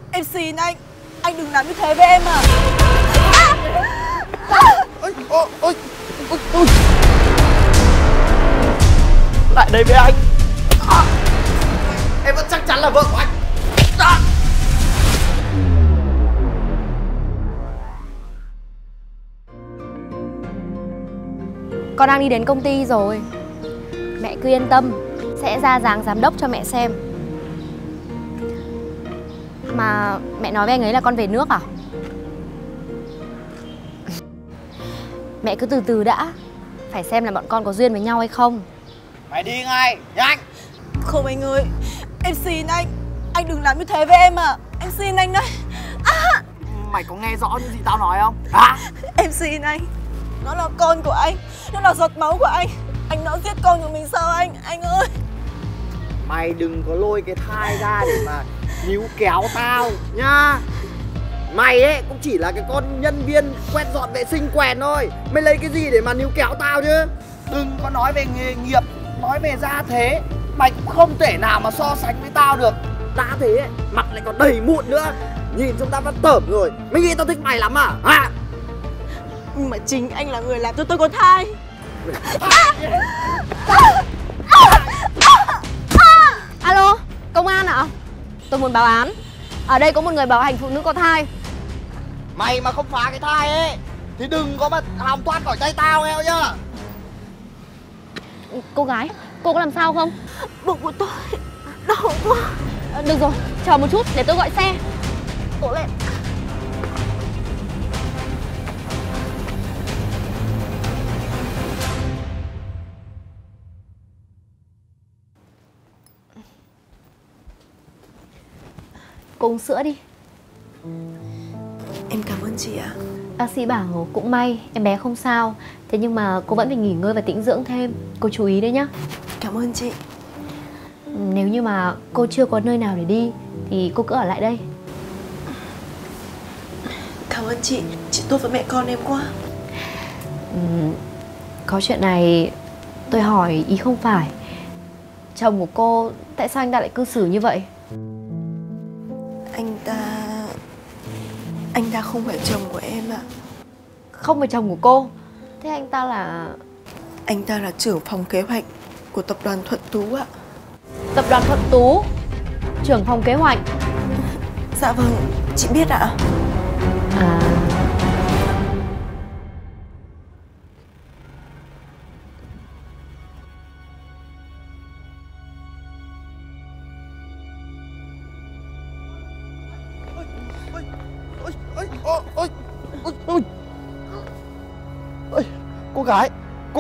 Em xin anh đừng làm như thế với em à. Ôi. Lại đây với anh. Em vẫn chắc chắn là vợ của anh. Con đang đi đến công ty rồi. Mẹ cứ yên tâm, sẽ ra dáng giám đốc cho mẹ xem. Mà mẹ nói với anh ấy là con về nước à? Mẹ cứ từ từ đã, phải xem là bọn con có duyên với nhau hay không. Mày đi ngay, nhanh. Không anh ơi, em xin anh đừng làm như thế với em à. Em xin anh đấy. Mày có nghe rõ những gì tao nói không? Hả? Em xin anh. Nó là con của anh, nó là giọt máu của anh. Anh nó giết con của mình sao anh ơi. Mày đừng có lôi cái thai ra để mà níu kéo tao nhá. Mày ấy cũng chỉ là cái con nhân viên quét dọn vệ sinh quèn thôi. Mày lấy cái gì để mà níu kéo tao chứ? Đừng có nói về nghề nghiệp, nói về gia thế. Mày cũng không thể nào mà so sánh với tao được. Đã thế ấy, mặt lại còn đầy mụn nữa. Nhìn chúng ta vẫn tởm rồi. Mày nghĩ tao thích mày lắm à? Hả? Nhưng mà chính anh là người làm cho tôi có thai. Alo, công an ạ? Tôi muốn báo án. Ở đây có một người bạo hành phụ nữ có thai. Mày mà không phá cái thai ấy thì đừng có mà hòng thoát khỏi tay tao nghe nhá. Cô gái, cô có làm sao không? Bụng của tôi đau quá. Được rồi, chờ một chút để tôi gọi xe. Cố lên. Cô uống sữa đi. Em cảm ơn chị ạ. Bác sĩ bảo cũng may em bé không sao. Thế nhưng mà cô vẫn phải nghỉ ngơi và tĩnh dưỡng thêm. Cô chú ý đấy nhá. Cảm ơn chị. Nếu như mà cô chưa có nơi nào để đi thì cô cứ ở lại đây. Cảm ơn chị tốt với mẹ con em quá. Có chuyện này tôi hỏi ý không phải. Chồng của cô tại sao anh ta lại cư xử như vậy? Anh ta không phải chồng của em ạ. Không phải chồng của cô. Thế anh ta là? Anh ta là trưởng phòng kế hoạch của tập đoàn Thuận Tú ạ. Tập đoàn Thuận Tú? Trưởng phòng kế hoạch? Dạ vâng, chị biết ạ. À. Ôi, cô gái.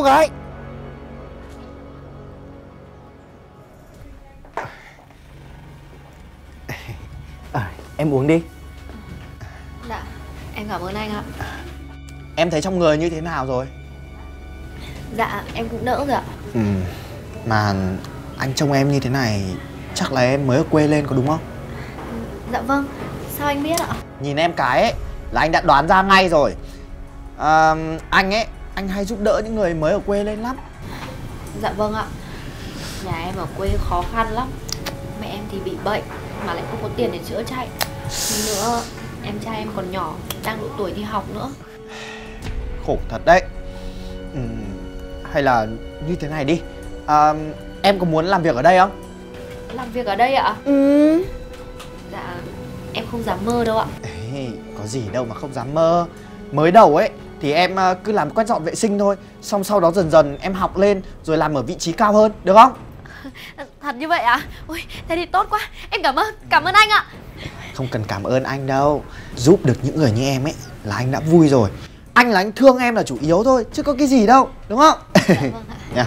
Em uống đi. Dạ, em cảm ơn anh ạ. Em thấy trong người như thế nào rồi? Dạ, em cũng đỡ rồi ạ. Mà anh trông em như thế này chắc là em mới ở quê lên có đúng không? Dạ vâng, sao anh biết ạ? Nhìn em cái ấy là anh đã đoán ra ngay rồi. Anh ấy, anh hay giúp đỡ những người mới ở quê lên lắm. Dạ vâng ạ. Nhà em ở quê khó khăn lắm. Mẹ em thì bị bệnh mà lại không có tiền để chữa chạy. Hơn nữa em trai em còn nhỏ, đang độ tuổi đi học nữa. Khổ thật đấy. Hay là như thế này đi, em có muốn làm việc ở đây không? Làm việc ở đây ạ? Dạ, em không dám mơ đâu ạ. Ê, có gì đâu mà không dám mơ. Mới đầu ấy thì em cứ làm quét dọn vệ sinh thôi. Xong sau đó dần dần em học lên rồi làm ở vị trí cao hơn, được không? Thật như vậy ạ? Ôi, thế thì tốt quá. Em cảm ơn anh ạ. Không cần cảm ơn anh đâu. Giúp được những người như em ấy là anh đã vui rồi. Anh là anh thương em là chủ yếu thôi, chứ có cái gì đâu, đúng không? Dạ vâng ạ. Nha.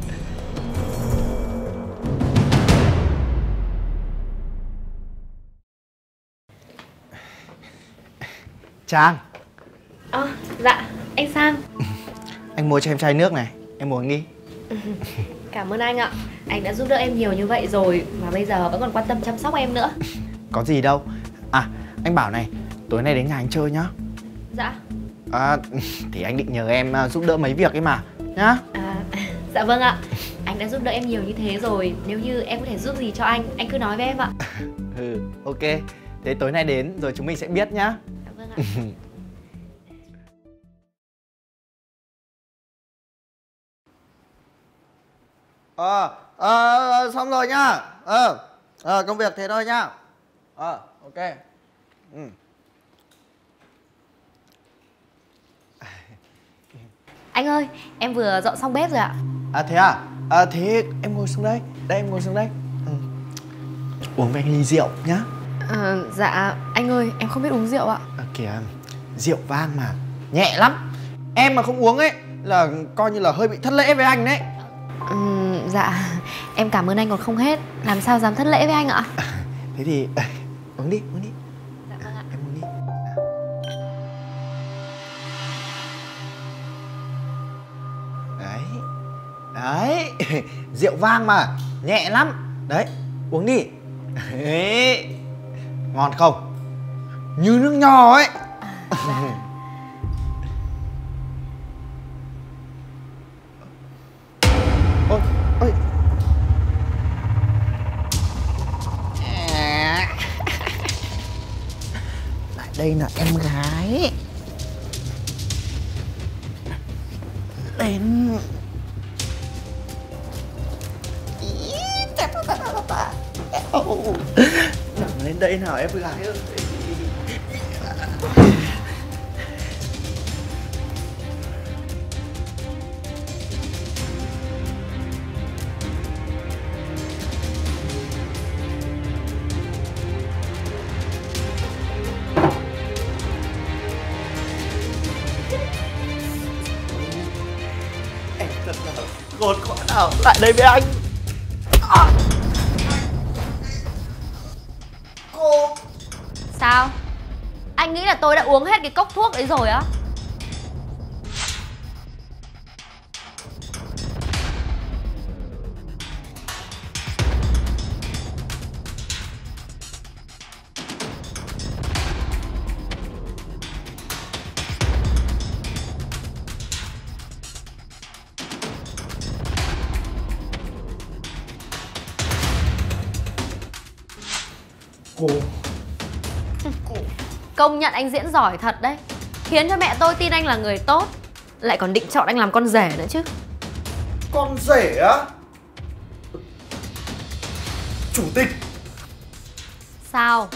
Trang. Dạ, anh Sang. Anh mua cho em chai nước này, em uống đi. Cảm ơn anh ạ. Anh đã giúp đỡ em nhiều như vậy rồi mà bây giờ vẫn còn quan tâm chăm sóc em nữa. Có gì đâu. À, anh bảo này, tối nay đến nhà anh chơi nhá. Dạ. Thì anh định nhờ em giúp đỡ mấy việc ấy mà, nhá. Dạ vâng ạ. Anh đã giúp đỡ em nhiều như thế rồi. Nếu như em có thể giúp gì cho anh cứ nói với em ạ. Ok. Thế tối nay đến rồi chúng mình sẽ biết nhá. Dạ vâng ạ. Xong rồi nhá. Công việc thế thôi nhá. Ok. Anh ơi, em vừa dọn xong bếp rồi ạ. Thế à? Thế em ngồi xuống đây. Đây em ngồi xuống đây. Uống với anh ly rượu nhá. Dạ, anh ơi, em không biết uống rượu ạ. Kìa, rượu vang mà, nhẹ lắm. Em mà không uống ấy là coi như là hơi bị thất lễ với anh đấy. Dạ, em cảm ơn anh còn không hết. Làm sao dám thất lễ với anh ạ. Thế thì uống đi, uống đi. Dạ vâng ạ. Em uống đi. Đấy. Đấy. Rượu vang mà, nhẹ lắm. Đấy, uống đi. Đấy. Ngon không? Như nước nho ấy. Ôi, ôi. Lại đây là em gái. Lên. Nằm lên đây nào em gái ơi. Em thật là khốn khó nào lại đây với anh. Cô. Sao? Anh nghĩ là tôi đã uống hết cái cốc thuốc đấy rồi á? Cô. Công nhận anh diễn giỏi thật đấy. Khiến cho mẹ tôi tin anh là người tốt, lại còn định chọn anh làm con rể nữa chứ. Con rể á? Chủ tịch. Sao?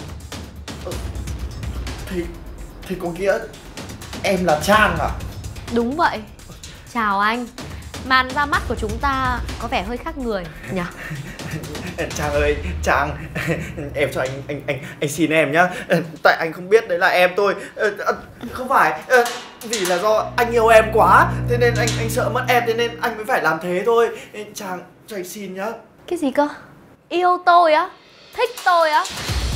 Thì có nghĩa em là Trang à? Đúng vậy. Chào anh. Màn ra mắt của chúng ta có vẻ hơi khác người nhỉ? Trang ơi, Trang, em cho anh xin em nhá. Tại anh không biết đấy là em tôi. Không phải, vì là do anh yêu em quá, thế nên anh sợ mất em, thế nên anh mới phải làm thế thôi. Trang, cho anh xin nhá. Cái gì cơ? Yêu tôi á? Thích tôi á?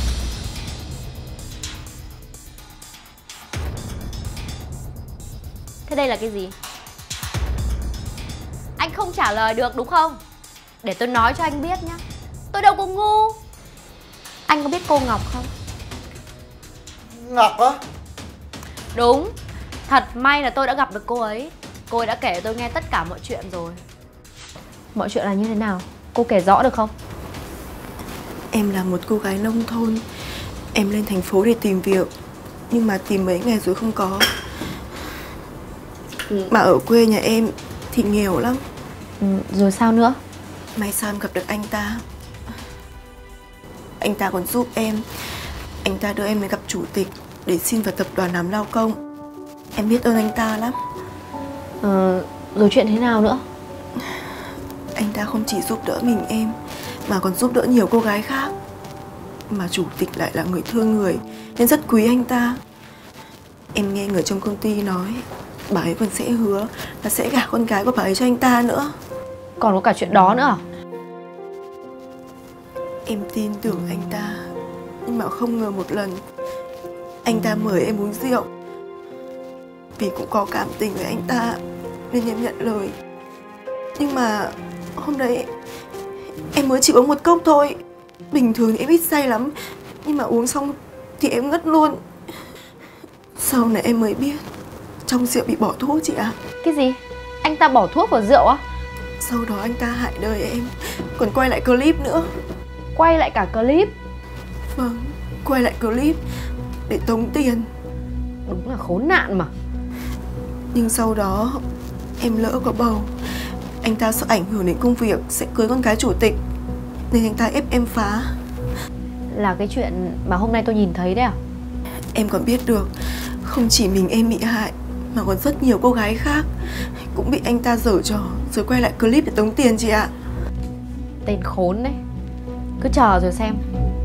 Thế đây là cái gì? Anh không trả lời được đúng không? Để tôi nói cho anh biết nhá. Tôi đâu có ngu. Anh có biết cô Ngọc không? Ngọc á? Đúng. Thật may là tôi đã gặp được cô ấy. Cô ấy đã kể tôi nghe tất cả mọi chuyện rồi. Mọi chuyện là như thế nào? Cô kể rõ được không? Em là một cô gái nông thôn. Em lên thành phố để tìm việc, nhưng mà tìm mấy ngày rồi không có. Mà ở quê nhà em thì nghèo lắm. Rồi sao nữa? May sao em gặp được anh ta. Anh ta còn giúp em. Anh ta đưa em đến gặp chủ tịch để xin vào tập đoàn làm lao công. Em biết ơn anh ta lắm. Rồi chuyện thế nào nữa? Anh ta không chỉ giúp đỡ mình em, mà còn giúp đỡ nhiều cô gái khác. Mà chủ tịch lại là người thương người, nên rất quý anh ta. Em nghe người trong công ty nói bà ấy còn sẽ hứa là sẽ gả con gái của bà ấy cho anh ta nữa. Còn có cả chuyện đó nữa à? Em tin tưởng anh ta, nhưng mà không ngờ một lần anh ta mời em uống rượu. Vì cũng có cảm tình với anh ta nên em nhận lời. Nhưng mà hôm đấy em mới chỉ uống một cốc thôi. Bình thường thì em ít say lắm, nhưng mà uống xong thì em ngất luôn. Sau này em mới biết trong rượu bị bỏ thuốc chị ạ. Cái gì? Anh ta bỏ thuốc vào rượu á? Sau đó anh ta hại đời em, còn quay lại clip nữa. Quay lại cả clip? Vâng. quay lại clip để tống tiền. Đúng là khốn nạn mà. Nhưng sau đó em lỡ có bầu. Anh ta sợ ảnh hưởng đến công việc sẽ cưới con gái chủ tịch, nên anh ta ép em phá. Là cái chuyện mà hôm nay tôi nhìn thấy đấy à? Em còn biết được không chỉ mình em bị hại mà còn rất nhiều cô gái khác cũng bị anh ta giở trò rồi quay lại clip để tống tiền chị ạ. Tên khốn đấy. Cứ chờ rồi xem.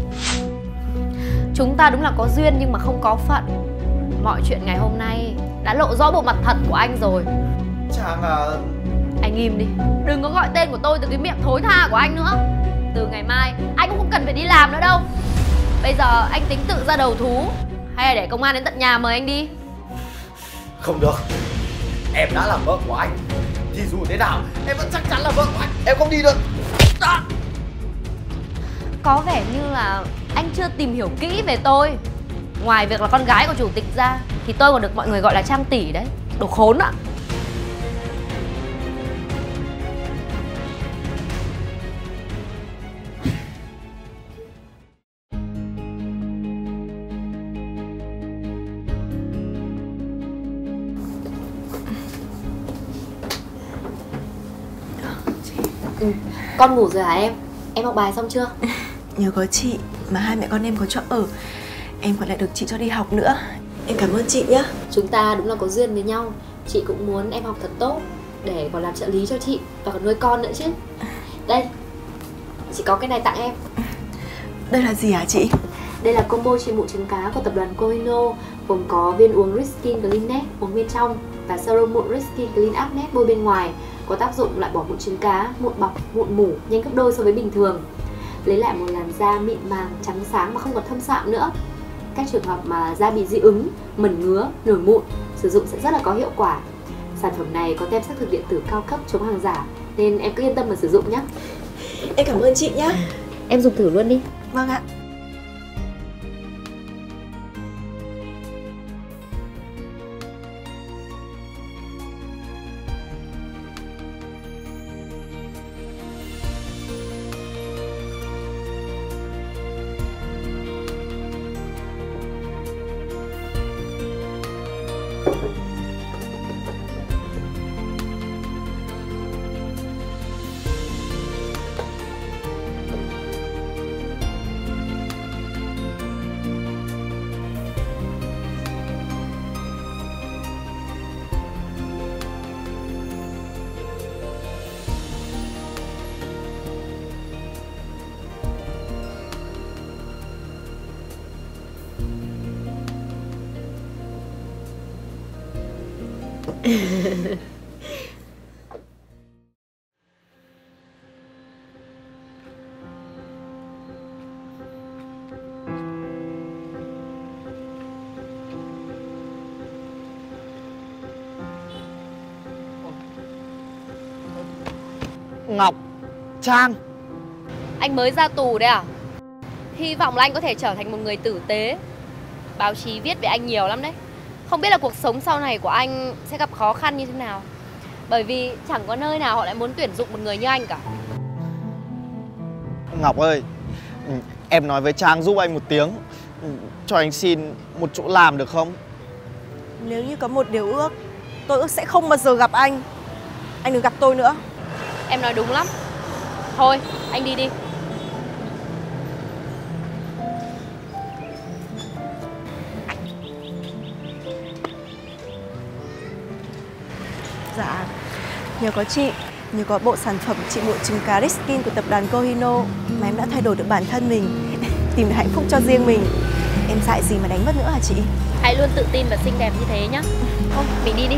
Chúng ta đúng là có duyên nhưng mà không có phận. Mọi chuyện ngày hôm nay đã lộ rõ bộ mặt thật của anh rồi. Trang à... Anh im đi. Đừng có gọi tên của tôi từ cái miệng thối tha của anh nữa. Từ ngày mai anh cũng không cần phải đi làm nữa đâu. Bây giờ anh tính tự ra đầu thú hay là để công an đến tận nhà mời anh đi? Không được. Em đã là vợ của anh thì dù thế nào em vẫn chắc chắn là vợ của anh. Em không đi được. Có vẻ như là anh chưa tìm hiểu kỹ về tôi. Ngoài việc là con gái của chủ tịch ra thì tôi còn được mọi người gọi là Trang tỷ đấy. Đồ khốn ạ. Con ngủ rồi hả em? Em học bài xong chưa? Nhờ có chị mà hai mẹ con em có chỗ ở. Em còn lại được chị cho đi học nữa. Em cảm ơn chị nhé. Chúng ta đúng là có duyên với nhau. Chị cũng muốn em học thật tốt để còn làm trợ lý cho chị và còn nuôi con nữa chứ. Đây, chị có cái này tặng em. Đây là gì hả chị? Đây là combo trị mụn trứng cá của tập đoàn Kohino, gồm có viên uống Riskin Clean uống bên trong và serum mụn Riskin Clean Up Net bôi bên ngoài, có tác dụng loại bỏ mụn trứng cá, mụn bọc, mụn mủ nhanh gấp đôi so với bình thường, lấy lại một làn da mịn màng, trắng sáng mà không còn thâm sạm nữa. Các trường hợp mà da bị dị ứng, mẩn ngứa, nổi mụn sử dụng sẽ rất là có hiệu quả. Sản phẩm này có tem xác thực điện tử cao cấp chống hàng giả nên em cứ yên tâm mà sử dụng nhé. Em cảm ơn chị nhé. Em dùng thử luôn đi. Vâng ạ. Ngọc, Trang. Anh mới ra tù đấy à? Hy vọng là anh có thể trở thành một người tử tế. Báo chí viết về anh nhiều lắm đấy. Không biết là cuộc sống sau này của anh sẽ gặp khó khăn như thế nào. Bởi vì chẳng có nơi nào họ lại muốn tuyển dụng một người như anh cả. Ngọc ơi, em nói với Trang giúp anh một tiếng, cho anh xin một chỗ làm được không? Nếu như có một điều ước, tôi ước sẽ không bao giờ gặp anh. Anh đừng gặp tôi nữa. Em nói đúng lắm. Thôi, anh đi đi. Dạ, nhờ có chị, nhờ có bộ sản phẩm trị mụn trứng cá Riskin của tập đoàn Kohino mà em đã thay đổi được bản thân mình, tìm được hạnh phúc cho riêng mình. Em dại gì mà đánh mất nữa hả chị? Hãy luôn tự tin và xinh đẹp như thế nhá. Thôi, mình đi đi.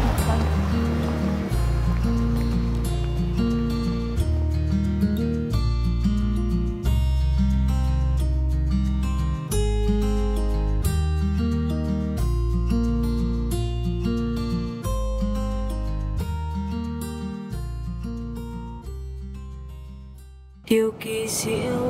Điều kỳ diệu